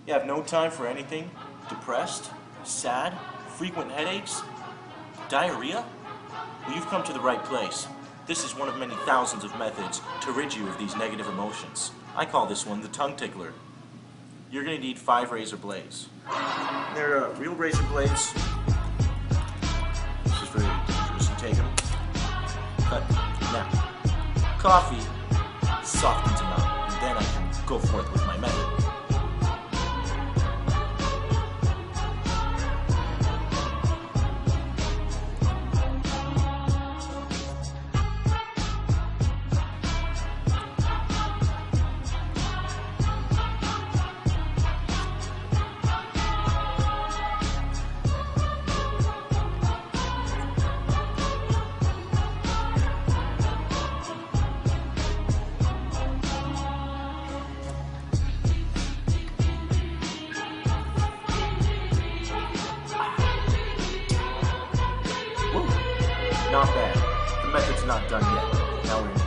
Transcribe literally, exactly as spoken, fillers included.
You have no time for anything? Depressed? Sad? Frequent headaches? Diarrhea? Well, you've come to the right place. This is one of many thousands of methods to rid you of these negative emotions. I call this one the tongue tickler. You're going to need five razor blades. They're uh, real razor blades. This is very dangerous. You take them. Cut. Now, coffee softens them out, and then I can go forth with my method. Not bad. The method's not done yet. Now we're in